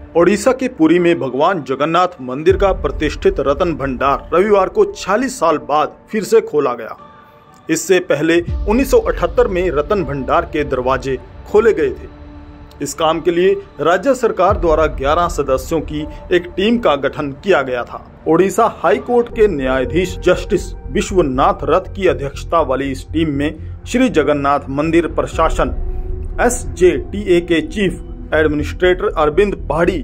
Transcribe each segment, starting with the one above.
ओडिशा के पुरी में भगवान जगन्नाथ मंदिर का प्रतिष्ठित रत्न भंडार रविवार को 46 साल बाद फिर से खोला गया। इससे पहले 1978 में रत्न भंडार के दरवाजे खोले गए थे। इस काम के लिए राज्य सरकार द्वारा 11 सदस्यों की एक टीम का गठन किया गया था। ओडिशा हाई कोर्ट के न्यायाधीश जस्टिस विश्वनाथ रथ की अध्यक्षता वाली इस टीम में श्री जगन्नाथ मंदिर प्रशासन SJTA के चीफ एडमिनिस्ट्रेटर अरविंद पहाड़ी,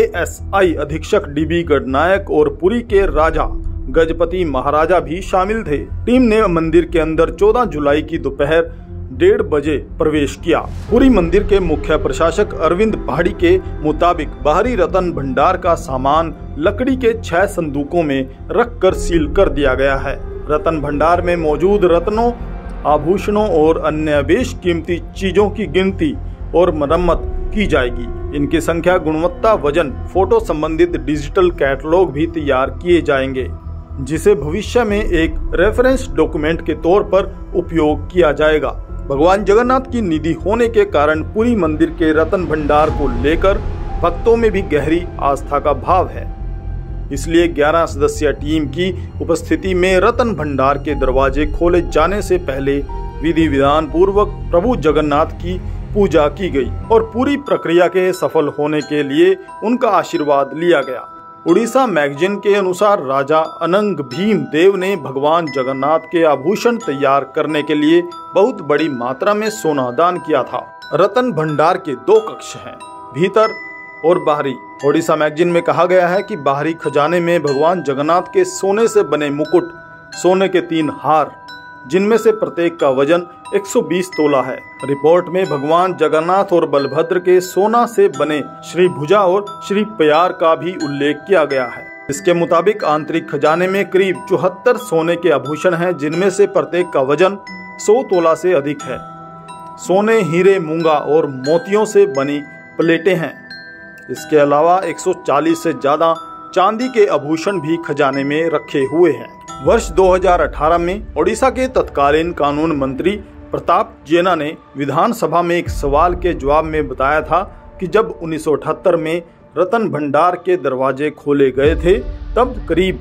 ASI अधीक्षक DB गडनायक और पुरी के राजा गजपति महाराजा भी शामिल थे। टीम ने मंदिर के अंदर 14 जुलाई की दोपहर 1:30 बजे प्रवेश किया। पुरी मंदिर के मुख्य प्रशासक अरविंद पहाड़ी के मुताबिक बाहरी रत्न भंडार का सामान लकड़ी के 6 संदूकों में रखकर सील कर दिया गया है। रत्न भंडार में मौजूद रत्नों, आभूषणों और अन्य बेशकीमती चीजों की गिनती और मरम्मत की जाएगी। इनकी संख्या, गुणवत्ता, वजन, फोटो संबंधित डिजिटल कैटलॉग भी तैयार किए जाएंगे, जिसे भविष्य में एक रेफरेंस डॉक्यूमेंट के तौर पर उपयोग किया जाएगा। भगवान जगन्नाथ की निधि होने के कारण पुरी मंदिर के रत्न भंडार को लेकर भक्तों में भी गहरी आस्था का भाव है। इसलिए 11 सदस्यीय टीम की उपस्थिति में रत्न भंडार के दरवाजे खोले जाने से पहले विधि विधान पूर्वक प्रभु जगन्नाथ की पूजा की गई और पूरी प्रक्रिया के सफल होने के लिए उनका आशीर्वाद लिया गया। उड़ीसा मैगजीन के अनुसार राजा अनंग भीम देव ने भगवान जगन्नाथ के आभूषण तैयार करने के लिए बहुत बड़ी मात्रा में सोना दान किया था। रत्न भंडार के 2 कक्ष हैं, भीतर और बाहरी। ओडिशा मैगजीन में कहा गया है कि बाहरी खजाने में भगवान जगन्नाथ के सोने से बने मुकुट, सोने के 3 हार, जिनमें से प्रत्येक का वजन 120 तोला है। रिपोर्ट में भगवान जगन्नाथ और बलभद्र के सोना से बने श्री भुजा और श्री प्यार का भी उल्लेख किया गया है। इसके मुताबिक आंतरिक खजाने में करीब 74 सोने के आभूषण हैं, जिनमें से प्रत्येक का वजन 100 तोला से अधिक है। सोने, हीरे, मूंगा और मोतियों से बनी प्लेटें हैं। इसके अलावा 140 से ज्यादा चांदी के आभूषण भी खजाने में रखे हुए हैं। वर्ष 2018 में ओडिशा के तत्कालीन कानून मंत्री प्रताप जेना ने विधानसभा में एक सवाल के जवाब में बताया था कि जब 1978 में रत्न भंडार के दरवाजे खोले गए थे, तब करीब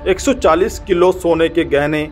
140 किलो सोने के गहने,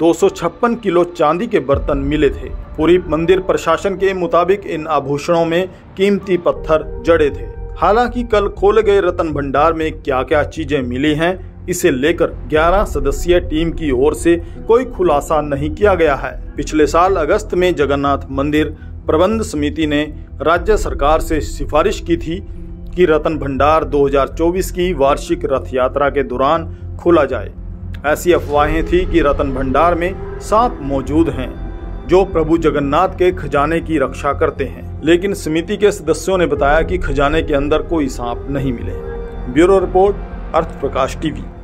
256 किलो चांदी के बर्तन मिले थे। पूरी मंदिर प्रशासन के मुताबिक इन आभूषणों में कीमती पत्थर जड़े थे। हालांकि कल खोले गए रत्न भंडार में क्या क्या चीजें मिली हैं, इसे लेकर 11 सदस्यीय टीम की ओर से कोई खुलासा नहीं किया गया है। पिछले साल अगस्त में जगन्नाथ मंदिर प्रबंध समिति ने राज्य सरकार से सिफारिश की थी कि रत्न भंडार 2024 की वार्षिक रथ यात्रा के दौरान खोला जाए। ऐसी अफवाहें थी कि रत्न भंडार में सांप मौजूद हैं, जो प्रभु जगन्नाथ के खजाने की रक्षा करते हैं, लेकिन समिति के सदस्यों ने बताया कि खजाने के अंदर कोई सांप नहीं मिले। Bureau report, Arth Prakash TV.